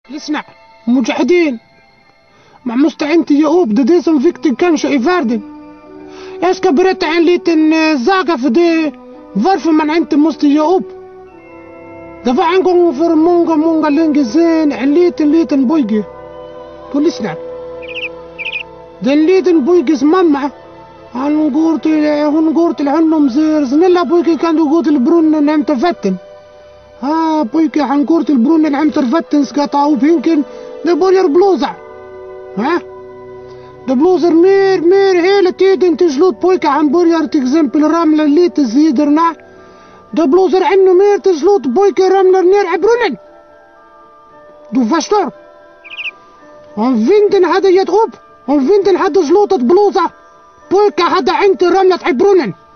اسمع مجاهدين maar moest eindje je op de desinfecting kanske i världen. Jag ska berätta en liten saga för det varför man inte måste ge upp. Det var en gång för många länge sedan en liten pojke. Du lyssnar. Den liten pojkes mamma hon går till honom säger snälla pojke kan du gå till brunnen och hämta vatten. Pojke han går till brunnen och hämtar vatten ska ta upp hinken. Det börjar blåsa. Det blåser mer hela tiden till slut pojke han börjar till exempel ramla lite sidorna. Det blåser ännu mer till slut pojke ramlar ner i brunnen. Du förstår? Om vinden hade gett upp, om vinden hade slutat blåsa, pojke hade inte ramlat i brunnen.